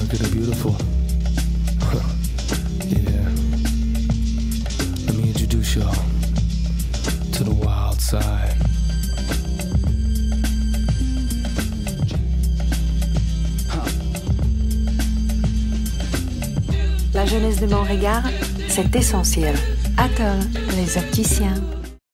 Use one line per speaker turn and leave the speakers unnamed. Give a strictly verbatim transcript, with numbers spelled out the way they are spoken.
Look at her beautiful. Yeah. Let me introduce y'all to the wild side.
La jeunesse de Montréal, c'est essentiel. Atol, les opticiens.